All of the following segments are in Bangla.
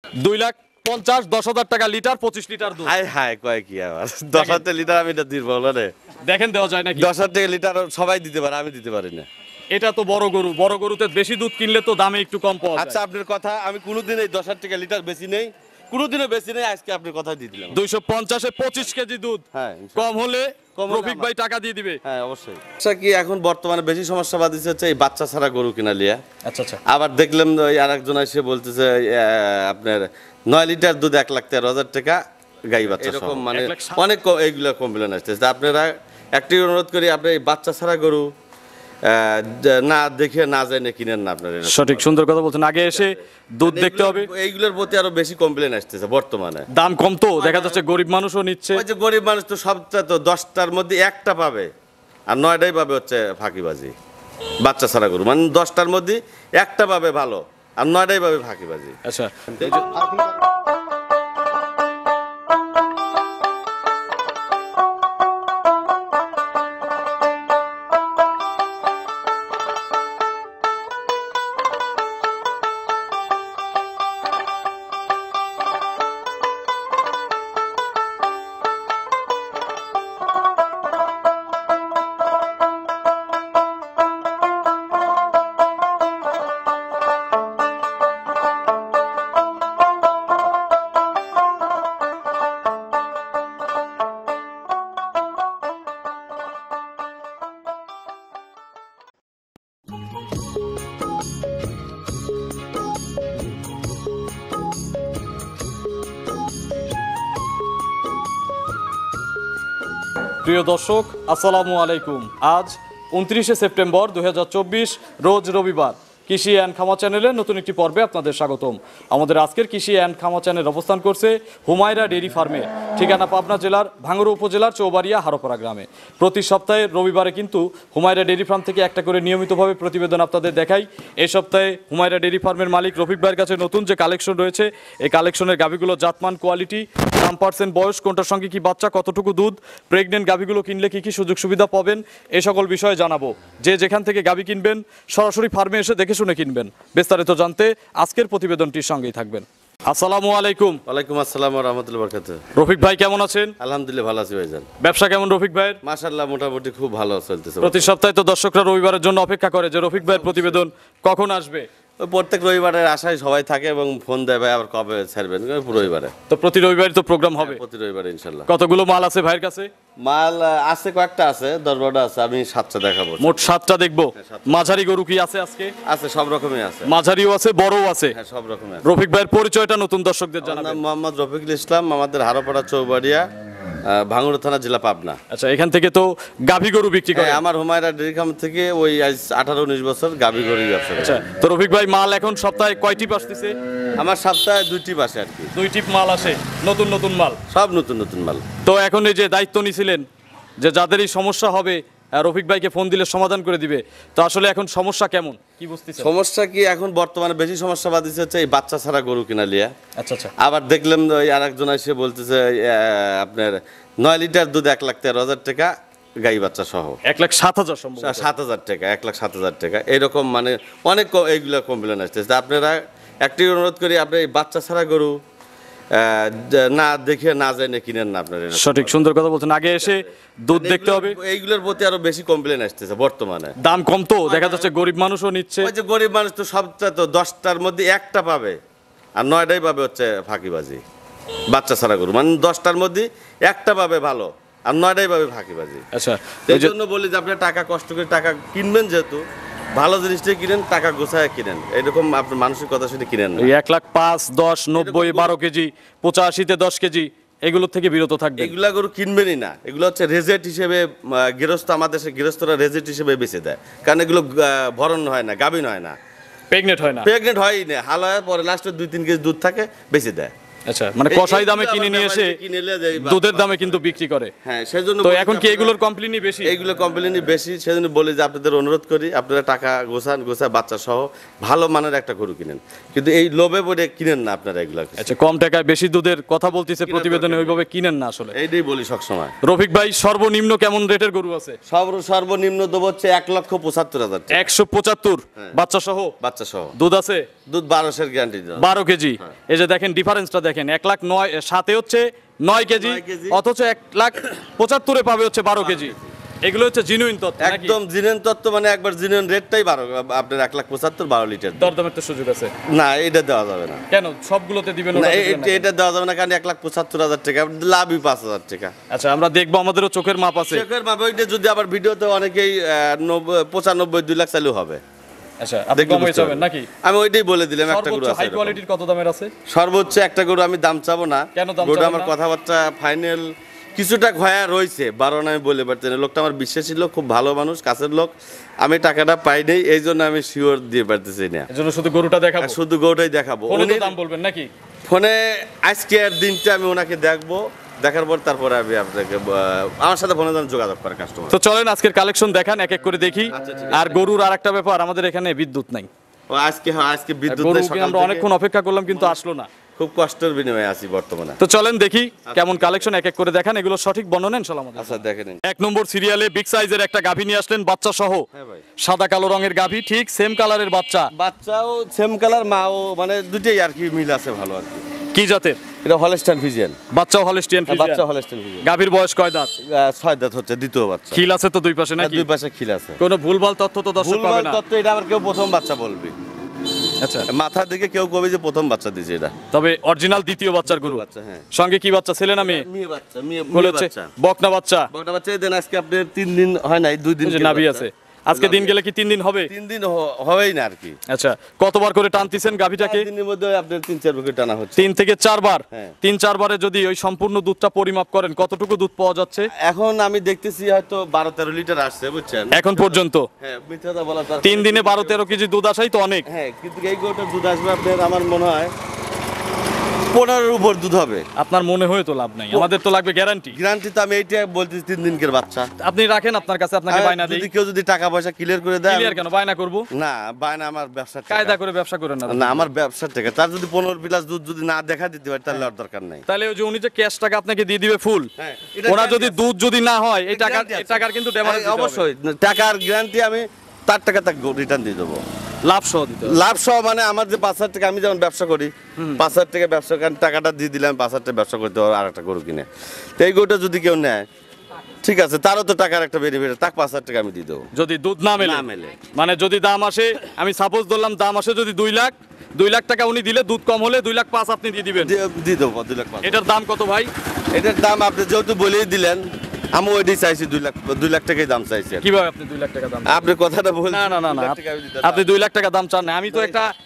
2,50,000 10,000 টাকা লিটার 25 লিটার দুধ। হাই হাই কয় কি আবার 10,000 লিটার আমি এটা দিব বলে দেখেন দেওয়া যায় নাকি? 10,000 লিটার সবাই দিতে পারে, আমি দিতে পারি না। এটা তো বড় গরু, বড় গরুতে বেশি দুধ কিনলে তো দামে একটু কম পাওয়া যায়। আচ্ছা আপনার কথা, আমি কোনোদিন এই 10,000 লিটার বেশি নেই, কোনোদিনও বেশি নেই, আজকে আপনার কথা দিয়ে দিলাম। 250-এ 25 কেজি দুধ, হ্যাঁ কম হলে হলে রফিক ভাই টাকা দিয়ে দিবে। হ্যাঁ অবশ্যই। আচ্ছা কি এখন বর্তমানে বেশি সমস্যা বাদিছে হচ্ছে এই বাচ্চা ছাড়া গরু কিনা লিয়া। আচ্ছা আচ্ছা। আবার দেখলাম ওই আরেকজন এসে বলতেছে আপনার 9 লিটার দুধ 1,13,000 টাকা গাই বাচ্চা এরকম, মানে অনেক এইগুলো কমপ্লেন আসতেছে। আপনারা একটি অনুরোধ করি, আপনি এই বাচ্চা ছাড়া গরু না দেখে না জেনে কিনেন না আপনারা। সঠিক, সুন্দর কথা বলছেন। আগে এসে দুধ দেখতে হবে। এইগুলোর প্রতি আরো বেশি কমপ্লেন আসতেছে বর্তমানে। দাম কম তো দেখা যাচ্ছে, গরিব মানুষও নিচ্ছে। ওই যে গরিব মানুষ তো সবটা তো 10টার মধ্যে একটা পাবে, আর 9টাই পাবে হচ্ছে ফাঁকিবাজি। বাচ্চা ছাড়া গরু মানে 10টার মধ্যে একটা পাবে ভালো, আর 9টাই পাবে ফাঁকিবাজি। আচ্ছা, প্রিয় দর্শক আসসালামু আলাইকুম। আজ 29শে সেপ্টেম্বর 2024 রোজ রবিবার। কৃষি অ্যান্ড খামা চ্যানেলের নতুন একটি পর্বে আপনাদের স্বাগতম। আমাদের আজকের কৃষি অ্যান্ড খামা চ্যানেল অবস্থান করছে হুমায়রা ডেইরি ফার্মে, ঠিকানা পাবনা জেলার ভাঙ্গুড়া উপজেলার চৌবাড়িয়া হারোপাড়া গ্রামে। প্রতি সপ্তাহে রবিবারে কিন্তু হুমায়রা ডেইরি ফার্ম থেকে একটা করে নিয়মিতভাবে প্রতিবেদন আপনাদের দেখাই। এই সপ্তাহে হুমায়রা ডেইরি ফার্মের মালিক রফিক ভাইয়ের কাছে নতুন যে কালেকশন রয়েছে, এই কালেকশনের গাভীগুলো জাতমান, কোয়ালিটি, দাম, পার্সেন্ট, বয়স, কোনটার সঙ্গে কি বাচ্চা, কতটুকু দুধ, প্রেগনেন্ট গাভীগুলো কিনলে কি কি সুযোগ সুবিধা পাবেন, এই সকল বিষয়ে জানাবো। যে যেখান থেকে গাভী কিনবেন সরাসরি ফার্মে এসে দেখে শুনে কিনবেন। বিস্তারিত জানতে আজকের প্রতিবেদনটির সঙ্গেই থাকবেন। আসসালামু আলাইকুম। ওয়ালাইকুম আসসালাম ওয়া রাহমাতুল্লাহি ওয়া বারাকাতুহু। রফিক ভাই কেমন আছেন? আলহামদুলিল্লাহ ভালো আছি ভাইজান। ব্যবসা কেমন রফিক ভাইয়ের? মাশাআল্লাহ মোটামুটি খুব ভালো চলতেছে। প্রতি সপ্তাহে তো দর্শকরা রবিবারের জন্য অপেক্ষা করে যে রফিক ভাইয়ের প্রতিবেদন কখন আসবে। ওই প্রত্যেক রবিবারের আশায় সবাই থাকে এবং ফোন দেয় ভাই আবার কবে ছাড়বেন, রবিবারে। তো প্রতি রবিবারই তো প্রোগ্রাম হবে? প্রতি রবিবারে ইনশাআল্লাহ। কতগুলো মাল আছে ভাইয়ের কাছে? মাল আছে কয়েকটা, আছে 10-12টা আছে, আমি 7টা দেখাবো। মোট 7টা দেখবো। মাঝারি গরু কি আছে আজকে? আছে, সব রকমই আছে। মাঝারিও আছে, বড়ও আছে। হ্যাঁ সব রকমই আছে। রফিক ভাইয়ের পরিচয়টা নতুন দর্শকদের আমার জানাবেন। নাম মোহাম্মদ রফিকুল ইসলাম, আমাদের হারোপাড়া চৌবাড়িয়া, ভাঙ্গুড়া থানা, জেলা পাবনা। আচ্ছা, এখান থেকে তো গাভী গরু বিক্রি করে? আমার হুমায়রা ডেইরি ফার্ম থেকে ওই আজ 18-19 বছর গাভী গরুর ব্যবসা করি। আচ্ছা, তো রফিক ভাই মাল এখন সপ্তাহে কয়টি আসতেছে? আমার সপ্তাহে 2টি আসে আর কি। 2টি মাল আসে, নতুন নতুন মাল, সব নতুন নতুন মাল। তো এখন এই যে দায়িত্ব নিয়েছিলেন যে যাদেরই সমস্যা হবে রফিক ভাইকে ফোন দিলে সমাধান করে দিবে, তো আসলে এখন সমস্যা কেমন কি বুঝতেছেন? সমস্যা কি এখন বর্তমানে বেশি সমস্যা বাদিছে হচ্ছে এই বাচ্চা ছাড়া গরু কিনা লিয়া। আচ্ছা আচ্ছা। আবার দেখলাম ওই আরেকজন এসে বলতেছে আপনার 9 লিটার দুধ 1,13,000 টাকা গাই বাচ্চা সহ। 1,07,000 সম্ভব। 7,000 টাকা, 1,07,000 টাকা এরকম, মানে অনেক এইগুলো কমপ্লেন আসতেছে। আপনারা একটি অনুরোধ করি, আপনি এই বাচ্চা ছাড়া গরু না দেখে না জেনে কিনেন না আপনারা। সঠিক, সুন্দর কথা বলছেন। আগে এসে দুধ দেখতে হবে। এইগুলোর প্রতি আরো বেশি কমপ্লেন আসতেছে বর্তমানে। দাম কম তো দেখা যাচ্ছে, গরিব মানুষও নিচ্ছে। ওই যে গরিব মানুষ তো সবটা তো 10টার মধ্যে একটা পাবে, আর 9টাই পাবে হচ্ছে ফাঁকিবাজি। বাচ্চা ছাড়া গরু মানে 10টার মধ্যে একটা পাবে ভালো, আর 9টাই পাবে ফাঁকিবাজি। আচ্ছা, এই জন্য বলি যে আপনি টাকা কষ্ট করে টাকা কিনবেন, যেহেতু ভালো জিনিসটাই কিনেন, টাকা গোছায় কিনেন, এরকম আপনার মানুষের কথা শুনে কিনেন না। 1,05,000, 10, 90, 12 কেজি, 85-তে 10 কেজি এগুলোর থেকে বিরত থাকবে। এগুলা গরু কিনবেনই না, এগুলো হচ্ছে রেজেট হিসেবে গৃহস্থ, আমাদের দেশে গৃহস্থরা রেজেট হিসেবে বেঁচে দেয়, কারণ এগুলো ভরণ হয় না, গাভীন হয় না, প্রেগনেন্ট হয় না, প্রেগনেন্ট হয়ই না, হাল হয় পরে লাস্টে 2-3 কেজি দুধ থাকে, বেঁচে দেয়। আচ্ছা, মানে কষাই দামে কিনে নিয়ে এসে দুধের দামে কিন্তু বিক্রি করে। হ্যাঁ, সেজন্য তো এখন কি এগুলোর কমপ্লেনই বেশি? এইগুলো কমপ্লেনই বেশি, সেজন্য বলি যে আপনাদের অনুরোধ করি, আপনারা টাকা গোছায় বাচ্চা সহ ভালো মানের একটা গরু কিনেন, কিন্তু এই লোভে পড়ে কিনেন না আপনারা এগুলো। আচ্ছা, কম টাকায় বেশি দুধের কথা বলতেছে প্রতিবেদনে, ওইভাবে কিনেন না আসলে। এইটাই বলি সবসময়। রফিক ভাই সর্বনিম্ন কেমন রেটের গরু আছে? সর্বনিম্ন দেবো হচ্ছে 1,75,000 টাকা। 175 বাচ্চা সহ? বাচ্চা সহ। দুধ আছে? দুধ 1200 এর গ্যারান্টি দেব। 12 কেজি। এই যে দেখেন ডিফারেন্সটা দেখেন, 1,09,7 হচ্ছে 9 কেজি, অথচ 1,75,000 পাবে হচ্ছে 12 কেজি। এগুলো হচ্ছে জিনুইন তত্ত্ব নাকি? একদম জিনুইন তত্ত্ব, মানে একবার জিনুইন রেটটাই 12, আপনার 1,75,000 12 লিটার। দরদামের তো সুযোগ আছে? না, এটা দেওয়া যাবে না। কেন? সবগুলোতে দিবেন না, ওটাতে দিবেন না? এটা দেওয়া যাবে না, কারণ 1,75,000 টাকা, লাভই 5,000 টাকা। আচ্ছা, আমরা দেখবো, আমাদেরও চোখের মাপ আছে। চেকের মাপে ওইটা যদি আবার ভিডিওতে অনেকেই 95 2 লাখ চালু হবে। আচ্ছা, আপনি দেখলে কমে বুঝতে যাবেন পারবেন। নাকি? আমি ওইটাই বলে দিলাম, একটা গরু সর্বোচ্চ আছে হাই এরকম। কোয়ালিটির কত দামের আছে? সর্বোচ্চ একটা গরু আমি দাম চাবো না। কেন দাম গরুটা চাবেন আমার না? কথাবার্তা ফাইনাল কিছুটা ঘয়া রয়েছে, 12 আমি বলে পারছি না। লোকটা আমার বিশ্বাসী লোক, খুব ভালো মানুষ, কাছের লোক। আমি টাকাটা পাই নাই, এই জন্য আমি শিওর দিয়ে পারতেছি না। এজন্য শুধু গরুটা দেখাবো, আর শুধু গরুটাই দেখাবো। ফোনে তো উনি দাম বলবেন নাকি? ফোনে আজকের দিনটা আমি ওনাকে দেখবো, দেখার পর তারপরে আমি আপনাকে আমার সাথে ফোনে যোগাযোগ করে কাস্টমার। তো চলেন আজকের কালেকশন দেখান, এক এক করে দেখি। আচ্ছা, ঠিক আর গরুর আরেকটা ব্যাপার, আমাদের এখানে বিদ্যুৎ নাই। আজকে বিদ্যুৎ গরু নাই, সকাল আমরা থেকে অনেকক্ষণ অপেক্ষা করলাম কিন্তু আসলো না। খুব কষ্টের বিনিময়ে আছি বর্তমানে। তো চলেন দেখি কেমন কালেকশন, এক এক করে দেখান। এগুলো সঠিক বর্ণনা ইনশাআল্লাহ আমাদের। আচ্ছা, দেখে নিন। 1 নম্বর সিরিয়ালে বিগ সাইজের একটা গাভী নিয়ে আসলেন, বাচ্চা সহ। হ্যাঁ ভাই। সাদা কালো রঙের গাভী, ঠিক সেম কালারের বাচ্চা। বাচ্চাও সেম কালার, মাও মানে দুটেই আর কি মিল আছে ভালো আর কি। কি জাতের? এটা হলস্টাইন ফ্রিজিয়ান। বাচ্চাও হলিস্টিয়ান বাচ্চা ফ্রিজিয়ান। Holstein Friesian. গাভীর বয়স কয় দাঁত? 6 দাঁত হচ্ছে, দ্বিতীয় বাচ্চা। খিল আছে তো দুই পাশে নাকি? দুই পাশে খিল আছে। কোনো ভুলভাল তথ্য তো দর্শক পাবে ভুলভাল না। তত্ত্ব এটা আবার কেউ প্রথম বাচ্চা বলবে। আচ্ছা, মাথা দিকে কেউ কবে যে প্রথম বাচ্চা দিছে এটা। তবে অরিজিনাল দ্বিতীয় বাচ্চার গরু। বাচ্চা, হ্যাঁ। সঙ্গে কি বাচ্চা, ছেলে না মেয়ে? মেয়ে বাচ্চা, মেয়ে বলেছে বাচ্চা। বকনা বাচ্চা। বকটা বাচ্চা দেন আজকে আপনার 3 দিন হয় নাই, 2 দিন এই যে নাভি আছে। আজকে দিন গেলে কি 3 দিন হবে? 3 দিন হবেই না আর কি। আচ্ছা, কতবার করে টানতেছেন গাভীটাকে? 4 দিনের মধ্যে আপনার 3-4 বুকে টানা হচ্ছে। 3 থেকে 4 বার। হ্যাঁ। 3-4 বারে যদি ওই সম্পূর্ণ দুধটা পরিমাপ করেন, কতটুকু দুধ পাওয়া যাচ্ছে এখন আমি দেখতেছি হয়তো 12-13 লিটার আসছে, বুঝছেন? এখন পর্যন্ত? হ্যাঁ, মিথ্যাটা বলা তো আর- 3 দিনে 12-13 কেজি দুধ আসাই তো অনেক। হ্যাঁ, কিন্তু এই গরুটার দুধ আসবে আপনার আমার মনে হয় 15-এর উপর দুধ হবে। আপনার মনে হয় তো লাভ নাই, আমাদের তো লাগবে গ্যারান্টি। গ্যারান্টি তো আমি এইটা বলতেছি, 3 দিনকের বাচ্চা। আপনি রাখেন আপনার কাছে, আপনাকে বায়না দেই। যদি কেউ যদি টাকা পয়সা ক্লিয়ার করে দেয়, ক্লিয়ার কেন বায়না করব? না বায়না আমার ব্যবসা কায়দা করে ব্যবসা করেন না। না, আমার ব্যবসা থেকে তার যদি 15 প্লাস দুধ যদি না দেখা দিতে পারে তাহলে আর দরকার নাই। তাহলে ওই যে উনি যে ক্যাশ টাকা আপনাকে দিয়ে দিবে ফুল, হ্যাঁ, এটা ওরা guarantee যদি আছে। দুধ যদি না হয় এই টাকা, guarantee এই আছে। টাকার কিন্তু ড্যামেজ হ্যাঁ, অবশ্যই টাকার গ্যারান্টি আমি তার টাকা তাকে রিটার্ন দিয়ে দেবো। লাভ সহ দিতে হবে। লাভ সহ মানে আমার যে 5,000 টাকা আমি যেমন ব্যবসা করি, 5,000 টাকা ব্যবসা কারণ টাকাটা দিয়ে দিলাম, 5,000 টাকা ব্যবসা করতে হবে আর একটা গরু কিনে। তো এই গরুটা যদি কেউ নেয়, ঠিক আছে, তারও তো টাকার একটা বেনিফিট, তাকে 5,000 টাকা আমি দিয়ে দেবো। যদি দুধ না মেলে, না মেলে। মানে যদি দাম আসে, আমি সাপোজ ধরলাম দাম আসে যদি 2 লাখ টাকা উনি দিলে, দুধ কম হলে 2,05,000 আপনি দিয়ে দিবেন। দিয়ে দেবো 2 লাখ 5,000। এটার দাম কত ভাই? এটার দাম আপনি যেহেতু বলেই দিলেন, আমি ওইটাই চাইছি 2 লাখ টাকাই দাম চাইছি আর কি। কিভাবে আপনি 2 লাখ টাকা দাম? আপনি কথাটা বলছেন, না না না 2 না, লাখ টাকা আমি দিতে আপনি 2 লাখ টাকা দাম চান না। আমি তো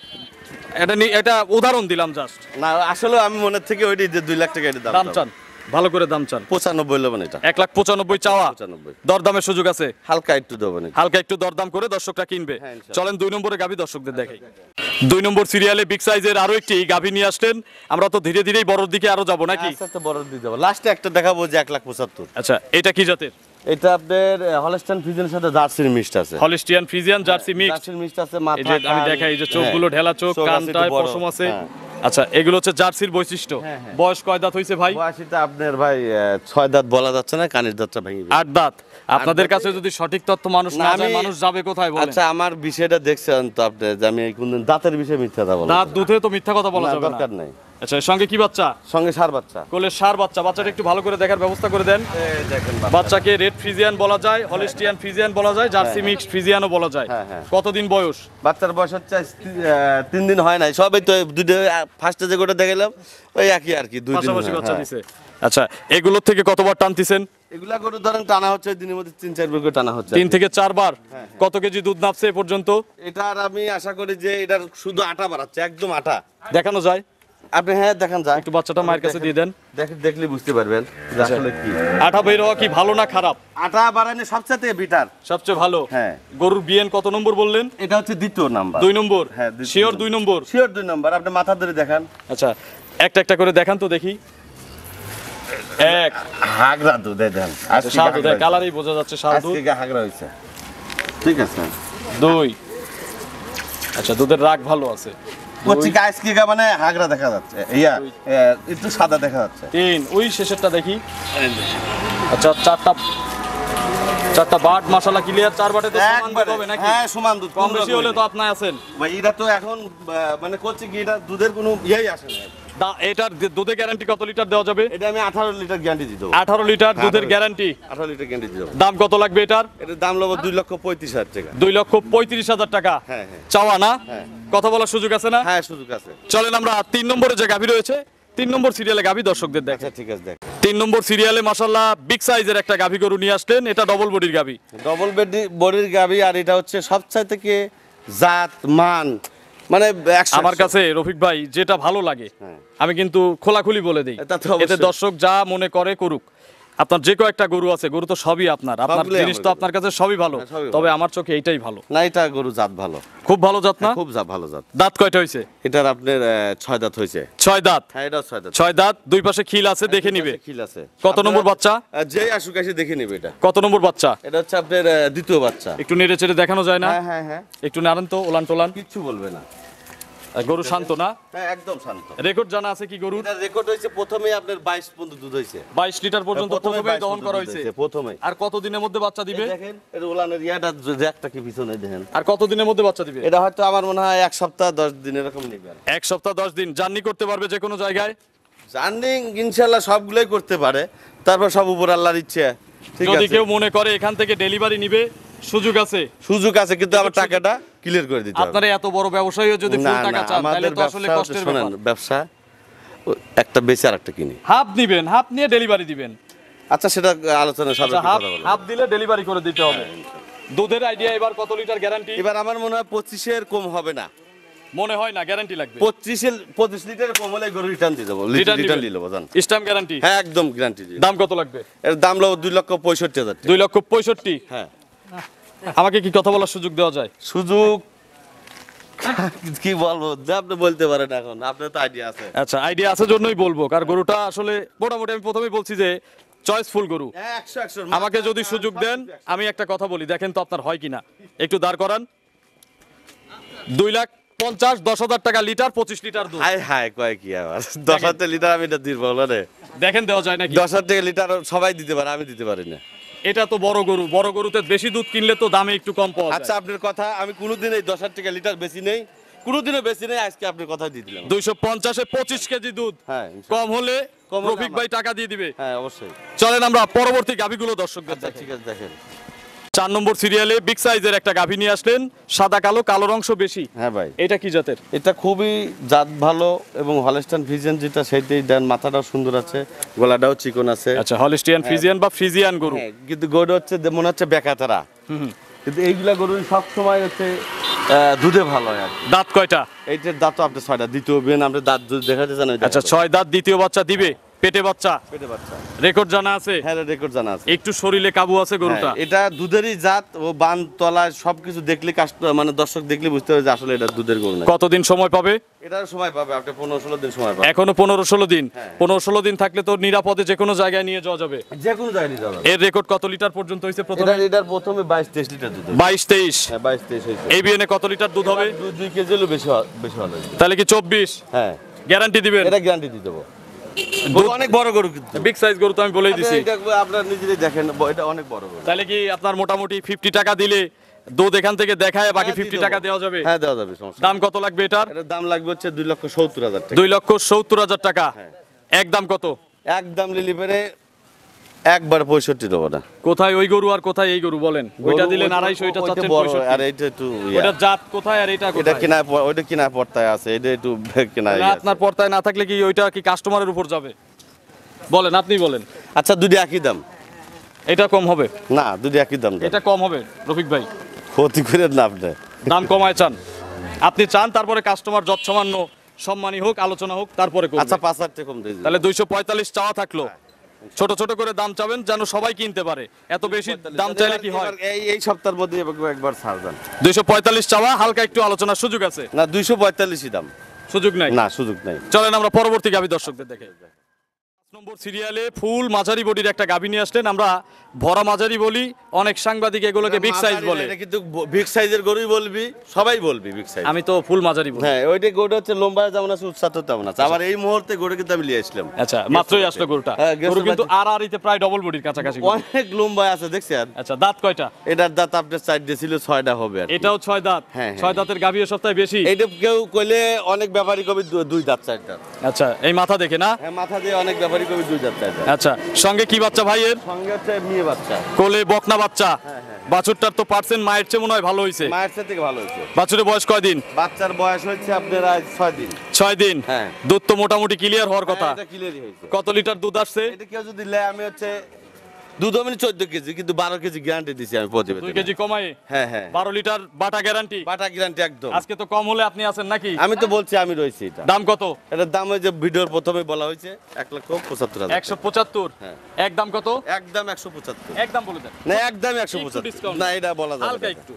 এটা উদাহরণ দিলাম জাস্ট। না, আসলে আমি মনের থেকে ওইটাই যে 2 লাখ টাকা এটা দাম চান, ভালো করে দাম চান। 95 লবেন এটা। 1,95,000 চাওয়া, 95 দরদামের সুযোগ আছে। হালকা একটু দেবেন। হালকা একটু দরদাম করে দর্শকরা কিনবে। হ্যাঁ, ইনশাআল্লাহ। চলেন 2 নম্বরে গাভী দর্শকদের দেখাই। 2 নম্বর সিরিয়ালে বিগ সাইজের আরো একটি গাভী নিয়ে আসলেন। আমরা তো ধীরে ধীরেই বড়র দিকে আরো যাব নাকি? আস্তে আস্তে বড় দিয়ে দেবো। লাস্টে একটা দেখাবো যে 1,75,000। আচ্ছা, এটা কি জাতের? এটা আপনার হলস্টাইন ফ্রিজিয়ানের সাথে জার্সির মিক্সড আছে। Holstein Friesian Jersey mix. জার্সির মিক্সড আছে, এই মাথা যে আমি কান, দেখাই, এই যে চোখগুলো হ্যাঁ, ঢেলা চোখ, চোখ আছে কানটায় একটু বড়। পশম আছে। হ্যাঁ। আচ্ছা, এগুলো হচ্ছে জার্সির বৈশিষ্ট্য। হ্যাঁ, হ্যাঁ। বয়স কয় দাঁত হইছে ভাই? বয়সীটা আপনার ভাই 6 দাঁত বলা যাচ্ছে না, কানের দাঁতটা ভেঙে গেছে। 8 দাঁত। আপনাদের কাছে যদি সঠিক তথ্য মানুষ না না, যায়, আমি- মানুষ যাবে কোথায় বলেন? আচ্ছা, আমার বিষয়টা দেখছেন তো আপনি যে আমি কোনদিন দাঁতের বিষয়ে মিথ্যা কথা বলবো? দাঁত দুধে তো মিথ্যা কথা বলা না, যাবে না। দরকার নাই। আচ্ছা, এর সঙ্গে কি বাচ্চা? সঙ্গে সার বাচ্চা। কোলের ষাঁড় বাচ্চা। বাচ্চাটা একটু ভালো করে দেখার ব্যবস্থা করে দেন। এই দেখেন বাচ্চাকে রেড ফ্রিজিয়ান বলা যায়, হলিস্টিয়ান ফ্রিজিয়ান বলা যায়, জার্সি মিক্সড ফ্রিজিয়ানও বলা যায়। হ্যাঁ, হ্যাঁ। কতদিন বয়স? বাচ্চার বয়স হচ্ছে 3 দিন হয় নাই, সবাই তো দুটো ফার্স্টে যে গোটা দেখালাম ওই একই আর কি, 2 দিন। পাশাপাশি বাচ্চা হ্যাঁ। দিছে। আচ্ছা, এগুলোর থেকে কতবার টানতেছেন? এগুলা করে ধরেন টানা হচ্ছে দিনের মধ্যে 3-4 বার করে টানা হচ্ছে। 3 থেকে 4 বার। কত কেজি দুধ নাপছে এ পর্যন্ত? এটার আমি আশা করি যে এটার শুধু আটা বাড়াচ্ছে, একদম আটা। দেখানো যায়? আপনি হ্যাঁ দেখান যায়, একটু বাচ্চাটা মায়ের কাছে দিয়ে দেন। দেখলে বুঝতে পারবেন যে আসলে কি। আঠা বের হওয়া কি ভালো না খারাপ? আটা বাড়ানো সবচেয়ে বিটার। সবচেয়ে ভালো। হ্যাঁ। গরুর বিএন কত নম্বর বললেন? এটা হচ্ছে দ্বিতীয় নাম্বার। 2 নম্বর। হ্যাঁ, দ্বিতীয় sure number. 2 number. Sure 2 number. আপনি মাথা ধরে দেখান। আচ্ছা, একটা একটা করে দেখান তো দেখি। এক হাগরা দুধ দেন। সাদু দেখ, কালারই বোঝা যাচ্ছে সাদু। আজকে হাগরা হইছে। ঠিক আছে। 2। আচ্ছা, দুধের রাগ ভালো আছে। পত্রিকা আজকে মানে হাগরা দেখা যাচ্ছে, ইয়া একটু সাদা দেখা যাচ্ছে। 3। ওই শেষেরটা দেখি। আচ্ছা, 4টা চারটা বাট মাশাআল্লাহ ক্লিয়ার, চার বাটে তো সমান দুধ একবারে, হবে নাকি? হ্যাঁ সমান দুধ, কম কোনো বেশি রকম হলে নেই। তো আপনি আছেন। ভাই এটা তো এখন মানে করছে কি, এটা দুধের কোনো ইয়েই আসে না। এটার দুধের গ্যারান্টি কত লিটার দেওয়া যাবে? এটা আমি 18 লিটার গ্যারান্টি দিতে 18 লিটার দুধের 18 গ্যারান্টি। 18 লিটার গ্যারান্টি দিতে দাম কত লাগবে এটার? এটার দাম লব 2,35,000 টাকা। 2,35,000 টাকা হ্যাঁ, হ্যাঁ। চাওয়া না? হ্যাঁ। কথা বলার সুযোগ আছে না? হ্যাঁ সুযোগ আছে। চলেন আমরা 3 নম্বরে যে গাভী রয়েছে, 3 নম্বর সিরিয়ালে গাভী দর্শকদের দেখেন। আচ্ছা ঠিক আছে, দেখ 3 নম্বর সিরিয়ালে মাশাআল্লাহ বিগ সাইজের একটা গাভী গরু নিয়ে আসলেন, এটা ডবল বডির গাভী। ডবল বডির গাবি, আর এটা হচ্ছে সবচাইতে থেকে জাত মান মানে 100 আমার কাছে রফিক ভাই যেটা ভালো লাগে হ্যাঁ। আমি কিন্তু খোলাখুলি বলে দিই, এটা তো অবশ্যই। এতে দর্শক যা মনে করে করুক। আপনার যে কয়েকটা গরু আছে, গরু তো সবই আপনার সবগুলোই জিনিস আমার তো গরু। আপনার কাছে সবই ভালো, হ্যাঁ, সবই তবে ভালো। আমার চোখে এইটাই ভালো। না, এটা গরু জাত ভালো, খুব ভালো জাত না? খুব ভালো জাত। দাঁত কয়টা হয়েছে? এটার আপনার 6 দাঁত হয়েছে। 6 দাঁত। হ্যাঁ এটাও 6 দাঁত। 6 দাঁত, দুই পাশে খিল আছে, দেখে নিবে। খিল আছে। কত নম্বর বাচ্চা? যেই আসুক এসে দেখে নিবে। এটা কত নম্বর বাচ্চা? এটা হচ্ছে আপনার দ্বিতীয় বাচ্চা। একটু নেড়ে চেড়ে দেখানো যায় না? হ্যাঁ হ্যাঁ হ্যাঁ, একটু নাড়ান তো, ওলান টোলান। কিচ্ছু বলবে না। গরু শান্ত না? হ্যাঁ একদম শান্ত। রেকর্ড জানা আছে কি গরুর? এটা রেকর্ড হয়েছে প্রথমেই আপনার 22 পর্যন্ত দুধ হয়েছে। 22 লিটার পর্যন্ত প্রথমেই প্রথমেই 22 দহন করা দুধ হয়েছে। প্রথমেই। আর কত দিনের মধ্যে বাচ্চা দিবে? দেখেন এটা ওলানের ইয়াটা জ্যাকটা কি পিছনে দেখেন। আর কত দিনের মধ্যে বাচ্চা দিবে? এটা হয়তো আমার মনে হয় 1 সপ্তাহ 10 দিন এরকম নেবে। 1 সপ্তাহ 10 দিন জার্নি করতে পারবে যে কোনো জায়গায়। জার্নি ইনশাআল্লাহ সবগুলোই করতে পারে, তারপর সব উপর আল্লাহর ইচ্ছে। ঠিক যদি আছে, কেউ মনে করে এখান থেকে ডেলিভারি নিবে, সুযোগ আছে। সুযোগ আছে, কিন্তু আমার টাকাটা ক্লিয়ার করে দিতে হবে। আপনার এত বড় ব্যবসায়ীও যদি না ফুল টাকা না, চান তাহলে আমাদের তো আসলে ব্যবসা কষ্টের শোনেন, ব্যাপার। ব্যবসা একটা বেচে আর একটা কিনি। হাফ নিবেন, হাফ নিয়ে ডেলিভারি দিবেন। আচ্ছা সেটা আলোচনা আচ্ছা, সাপেক্ষে হাফ কথা বলবো। হাফ দিলে ডেলিভারি করে দিতে হবে। দুধের আইডিয়া এবার কত লিটার গ্যারান্টি? এবার আমার মনে হয় 25-এর কম হবে না। মনে হয় না, গ্যারান্টি লাগবে। 25 লিটারের কম হলে গরু রিটার্ন দিয়ে দেবো। Return রিটার্ন দিবেন? দিয়ে দেবো জান। Stamp guarantee. হ্যাঁ একদম গ্যারান্টি দিয়ে। দাম কত লাগবে? এর দাম হলো 2,65,000 টাকা। 2,65,000। হ্যাঁ আমাকে কি কথা বলার সুযোগ দেওয়া যায়? সুযোগ কি বলবো, যে আপনি বলতে পারেন, এখন আপনার তো আইডিয়া আছে। আচ্ছা, আইডিয়া আছে জন্যই বলবো, কারণ গরুটা আসলে মোটামুটি আমি প্রথমেই বলছি যে চয়েসফুল গরু। 100 আমাকে যদি সুযোগ দেন আমি একটা কথা বলি, দেখেন তো আপনার হয় কিনা। একটু দাঁড় করান। 2,50,000 10,000 টাকা লিটার, 25 লিটার দুধ। হাই হাই কয় কি আবার 10,000 লিটার আমি এটা দিব বলো রে। দেখেন দেওয়া যায় নাকি? 10,000 টাকা লিটার সবাই দিতে পারে, আমি দিতে পারি না। এটা তো বড় গরু, বড় গরুতে বেশি দুধ কিনলে তো দামে একটু কম পাওয়া আচ্ছা যায়। আপনার কথা, আমি কোনোদিন এই 10,000 টাকা লিটার বেশি নেই, কোনোদিনও বেশি নেই, আজকে আপনার কথা দিয়ে দিলাম। 250-এ 25 কেজি দুধ, হ্যাঁ কম হলে কম হলে রফিক ভাই টাকা দিয়ে দিবে। হ্যাঁ অবশ্যই। চলেন আমরা পরবর্তী গাভীগুলো দর্শকদের আচ্ছা দেখাই। ঠিক আছে, দেখেন। 4 নম্বর সিরিয়ালে বিগ সাইজের একটা গাভী নিয়ে আসলেন, সাদা কালো, কালোর অংশ বেশি। হ্যাঁ ভাই, এটা কি জাতের? এটা খুবই জাত ভালো, এবং হলস্টাইন ফ্রিজিয়ান যেটা সেটাই দেন, মাথাটাও সুন্দর আছে, গলাটাও চিকন আছে। আচ্ছা, হলিস্টিয়ান ফ্রিজিয়ান বা ফ্রিজিয়ান গরু। হ্যাঁ, কিন্তু গরু হচ্ছে মনে হচ্ছে বেকাতারা, কিন্তু এইগুলা গরু সব সময় হচ্ছে দুধে ভালো হয় আর কি। দাঁত কয়টা? এইটার দাঁত তো আপনি 6টা, দ্বিতীয় বেন আপনি দাঁত যদি দেখাতে চান। আচ্ছা, 6 দাঁত, দ্বিতীয় বাচ্চা দিবে, পেটে বাচ্চা, পেটে বাচ্চা। রেকর্ড জানা আছে? হ্যাঁ রেকর্ড জানা আছে। একটু শরীরে কাবু আছে গরুটা। হ্যাঁ, এটা দুধেরই জাত, ও বান তলায় সবকিছু দেখলে মানে দর্শক দেখলে বুঝতে হবে যে আসলে এটা দুধের গরু না। কতদিন সময় পাবে? এটার সময় পাবে আপনি 15-16 দিন সময় পাবে। এখনো 15-16 দিন। হ্যাঁ। 15-16 দিন থাকলে তো নিরাপদে যে কোনো জায়গায় নিয়ে যাওয়া যাবে। যে কোনো জায়গায় নিয়ে যাবে। এর রেকর্ড কত লিটার পর্যন্ত হয়েছে প্রথমে? এটার প্রথমে 22-23 লিটার দুধ হয়েছে। 22-23। হ্যাঁ 22-23 হয়েছে। এই বিএনে কত লিটার দুধ হবে? 2 কেজি হলে বেশি বেশি ভালো হবে। তাহলে কি 24? হ্যাঁ গ্যারান্টি দিবেন? এটা গ্যারান্টি দিয়ে দেবো। গরু অনেক বড় গরু, কিন্তু বিগ সাইজ গরু তো আমি বলেই দিছি। এটা আপনারা নিজেরাই দেখেন, এটা অনেক বড় গরু। তাহলে কি আপনার মোটামুটি 50 টাকা দিলে দুধ এখান থেকে দেখায় বাকি হ্যাঁ, দিয়ে 50 দেবো। টাকা দেওয়া যাবে? হ্যাঁ দেওয়া যাবে, সমস্যা নেই। দাম কত লাগবে এটার? এটার দাম লাগবে হচ্ছে 2,70,000 টাকা। 2,70,000 টাকা। হ্যাঁ। একদম কত? একদম লিলি পেরে একবার 65 দেবো না। কোথায় ওই গরু আর কোথায় এই গরু বলেন? ওইটা দিলেন 250, ওইটা চাচ্ছেন বড়, 65। আর এইটা একটু ওইটা জাত কোথায় আর এটা এটা কোথায়? কিনা, ওইটা কিনা পড়তায় আছে, এটা একটু কিনা না, আপনার পর্তায় না থাকলে কি ওইটা কি কাস্টমারের উপর যাবে? বলেন, আপনি বলেন। আচ্ছা দুটো একই দাম এটা কম হবে? না, দুটো একই দাম দেন। এটা কম হবে রফিক ভাই? ক্ষতি করে না আপনি। দাম কমায় চান আপনি? চান তারপরে কাস্টমার যৎসামান্য সম্মানী হোক, আলোচনা হোক, তারপরে করবে। আচ্ছা 5,000 টাকা কম দিয়ে দিন। তাহলে 245 চাওয়া থাকলো। ছোট ছোট করে দাম চাবেন যেন সবাই কিনতে পারে, এত বেশি দাম চাইলে কি হয়? এবার এই সপ্তাহের মধ্যে একবার ছাড় দেন। 245 চাওয়া, হালকা একটু আলোচনার সুযোগ আছে? না 245ই দাম। সুযোগ নাই? না সুযোগ নাই। চলেন আমরা পরবর্তী গাভী দর্শকদের দেখে। নম্বর সিরিয়ালে ফুল মাঝারি বডির একটা গাভী নিয়ে আসলেন। আমরা ভরা মাঝারি বলি, অনেক সাংবাদিক এগুলোকে বিগ সাইজ বলে। এটা কিন্তু বিগ সাইজের গরুই বলবি, সবাই বলবি বিগ সাইজ। আমি তো ফুল মাঝারি বলি। হ্যাঁ, ওইটা গরুটা হচ্ছে লম্বা যেমন আছে, উচ্চতা তেমন আছে। আবার এই মুহূর্তে গরু কিন্তু আমি নিয়ে আসলাম। আচ্ছা, মাত্রই আসলো গরুটা। হ্যাঁ, গরু কিন্তু আড়াআড়িতে প্রায় ডবল বডির কাছাকাছি। অনেক লম্বা আছে, দেখছেন? আচ্ছা, দাঁত কয়টা? এটার দাঁত আপনার 4 ছিল, 6টা হবে আর কি। এটাও 6 দাঁত। হ্যাঁ, 6 দাঁতের গাভী এ সপ্তাহে বেশি। এইটা কেউ কইলে অনেক ব্যাপারী কবি 2 দাঁত 4 দাঁত। আচ্ছা, এই মাথা দেখে না? হ্যাঁ, মাথা দিয়ে অনেক ব্যাপারী কবি 2 দাঁত 4 দাঁত। আচ্ছা, সঙ্গে কি বাচ্চা ভাইয়ের? সঙ্গে হচ্ছে মেয়ে বাচ্চা, কোলে বকনা বাচ্চা। বাছুরটার তো পার্সেন্ট মায়ের চেয়ে মনে হয় ভালো হয়েছে। মায়ের সাথে থেকে ভালো হয়েছে। বাছুরের বয়স কয়দিন? বাচ্চার বয়স হচ্ছে আপনার আজ 6 দিন। 6 দিন। হ্যাঁ। দুধ তো মোটামুটি ক্লিয়ার হওয়ার কথা। এটা ক্লিয়ারই হয়েছে। কত লিটার দুধ আসছে? এটা কেউ যদি লে আমি হচ্ছে দুধ আমি 14 কেজি, কিন্তু 12 কেজি গ্যারান্টি দিছি আমি 2 প্রতিবেদনে। কেজি কমায়। হ্যাঁ হ্যাঁ, 12 লিটার বাটা গ্যারান্টি। বাটা গ্যারান্টি একদম। আজকে তো কম হলে আপনি আছেন নাকি? আমি তো বলছি আমি রয়েছি। এটা দাম কত? এটার দাম ওই যে ভিডিওর প্রথমে বলা হয়েছে 1,75,000। 175। হ্যাঁ। একদম কত? একদম 175। একদম বলে দেন। না, একদম একটু 175। discount। না, এটা বলা যাবে হালকা না। একটু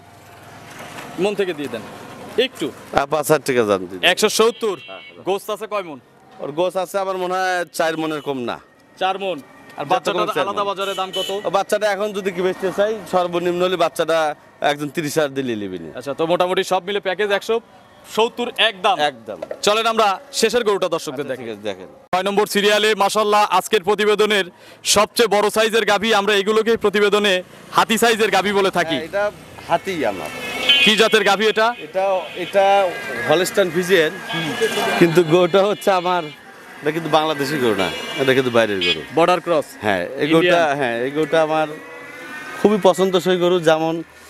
মন থেকে দিয়ে দেন একটু। 5,000 টাকা দাম দিন। 170। গোস্ত আছে কয় মন? ওর গোছ আছে আমার মনে হয় 4 মনের কম না। 4 মন। আর যত বাচ্চাটার কম 4 আলাদা মণ। বাজারে দাম কত? ও বাচ্চাটা এখন যদি কি বেচতে চাই, সর্বনিম্ন হলে বাচ্চাটা একজন 30,000 দিলে নিবি না। আচ্ছা, তো মোটামুটি সব মিলে প্যাকেজ 170 একদম। একদম। চলেন আমরা শেষের গরুটা দর্শকদের দেখি। ঠিক আছে, দেখেন। 6 নম্বর সিরিয়ালে মাশাআল্লাহ আজকের প্রতিবেদনের সবচেয়ে বড় সাইজের গাভী, আমরা এগুলোকে প্রতিবেদনে হাতি সাইজের গাভী বলে থাকি। হ্যাঁ, এটা হাতি আমার। কি জাতের গাভী এটা? এটা হলস্টাইন ফ্রিজিয়ান, কিন্তু গরুটা হচ্ছে আমার, এটা কিন্তু বাংলাদেশি গরু না, এটা কিন্তু বাইরের গরু। Border cross. হ্যাঁ, এই গরুটা, হ্যাঁ এই গরুটা আমার খুবই পছন্দসই গরু। যেমন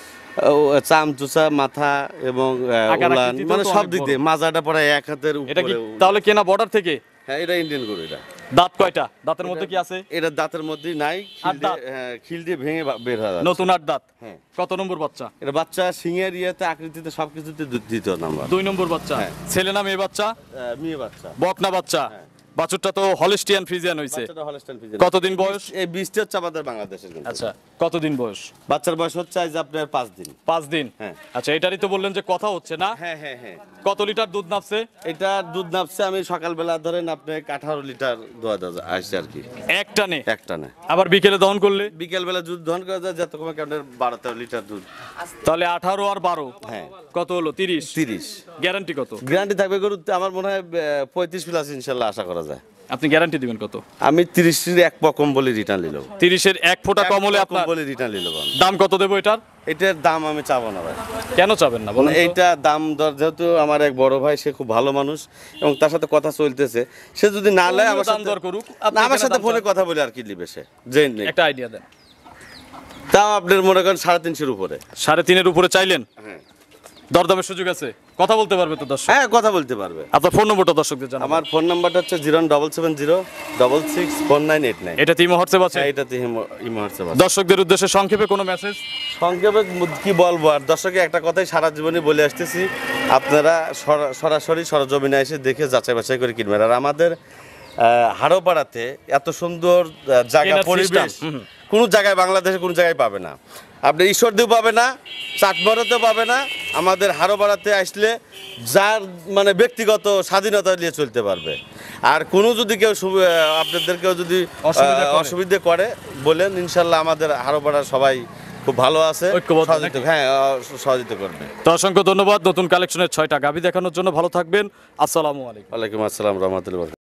চামচুচা মাথা এবং আকার উলান, আকৃতিতেও মানে তো সব অনেক দিক বড়। দিয়ে মাজাটা পরে 1 হাতের এটা কি উপরে। তাহলে কেনা বর্ডার থেকে? হ্যাঁ, এটা ইন্ডিয়ান গরু। এটা দাঁত কয়টা? দাঁতের মধ্যে কি আছে? এটা দাঁতের মধ্যে নাই, আট দাঁত। খিল দিয়ে ভেঙে বের হয় যাচ্ছে। নতুন 8 দাঁত। হ্যাঁ। কত নম্বর বাচ্চা? এটা বাচ্চা সিংহের ইয়েতে, আকৃতিতে, সবকিছুতে দ্বিতীয় নাম্বার। 2 নম্বর বাচ্চা। হ্যাঁ। ছেলে না মেয়ে বাচ্চা? মেয়ে বাচ্চা। বকনা বাচ্চা। বাছুরটা তো হলিস্টিয়ান ফ্রিজিয়ান হইছে। বাচ্চাটা হলস্টাইন ফ্রিজিয়ান। কতদিন বয়স? এই 20টা হচ্ছে আমাদের বাংলাদেশের কিন্তু। আচ্ছা, কতদিন বয়স? বাচ্চার বয়স হচ্ছে আজ আপনার 5 দিন। 5 দিন। হ্যাঁ। আচ্ছা, এটারই তো বললেন যে কথা হচ্ছে না। হ্যাঁ হ্যাঁ হ্যাঁ। কত লিটার দুধ নাপছে? এটা দুধ নাপছে আমি সকালবেলা ধরেন আপনি 18 লিটার দোয়া আসছে আর কি, একটানে। একটানে। আবার বিকেলে দহন করলে? বিকেলবেলা দুধ দহন করা যায় যত কমে আপনার 12-13 লিটার দুধ। তাহলে 18 আর 12 হ্যাঁ, কত হলো? 30। 30 গ্যারান্টি কত? গ্যারান্টি থাকবে গরু আমার মনে হয় 35 প্লাস ইনশাল্লাহ আশা করা যায়। আপনি গ্যারান্টি দিবেন কত? আমি 30-এর 1 পা কম বলে রিটার্ন নিলাম। 30-এর 1 ফোঁটা কম হলে আপনার বলে রিটার্ন নিলাম। দাম কত দেবো এটার? এটার দাম আমি চাবো না ভাই। কেন চাবেন না বলেন তো? এইটা দাম দর, যেহেতু আমার এক বড় ভাই, সে খুব ভালো মানুষ এবং তার সাথে কথা চলতেছে, সে যদি না নেয় আমার দাম সাথে দর করুক, না, আমার আপনি সাথে কেন ফোনে দাম কথা বলে আর কি নিবে সে, জেন নেই। একটা আইডিয়া দেন। তাও আপনার মনে করেন 350-এর উপরে। 3.5-এর উপরে চাইলেন? হ্যাঁ দরদামের সুযোগ আছে? কথা বলতে পারবে তো দর্শক? হ্যাঁ, কথা বলতে পারবে। আপনার ফোন নম্বরটা দর্শকদের জানাবেন। আমার ফোন নাম্বারটা হচ্ছে 01770664989। এটা তিমো হোয়াটসঅ্যাপ আছে? হ্যাঁ, এটাতে ইমো হোয়াটসঅ্যাপ আছে। দর্শকদের উদ্দেশ্যে সংক্ষেপে কোনো মেসেজ? সংক্ষেপে কি বলবো আর, দর্শকে একটা কথাই সারা জীবনে বলে আসতেছি, আপনারা সরাসরি সরজমিনে এসে দেখে যাচাই বাছাই করে কিনবেন। আর আমাদের হাড়োপাড়াতে এত সুন্দর জায়গা, কেনার পরিবেশ system, কোনো জায়গায়, বাংলাদেশে কোনো জায়গায় পাবে না। আপনি ঈশ্বরদীও পাবে না, চাটমারাতেও পাবে না। আমাদের হাড়োপাড়াতে আসলে যার মানে ব্যক্তিগত স্বাধীনতা নিয়ে চলতে পারবে। আর কোনো যদি কেউ আপনাদেরকেও যদি অসুবিধা করে বলেন, ইনশাল্লাহ আমাদের হাড়োপাড়ার সবাই খুব ভালো আছে, ঐক্যবদ্ধ সহযোগিতা, হ্যাঁ সহযোগিতা করবে। তো অসংখ্য ধন্যবাদ নতুন কালেকশনের 6টা গাভী দেখানোর জন্য। ভালো থাকবেন। আসসালামু আলাইকুম। ওয়ালাইকুম আসসালাম রহমতুল্লাহ।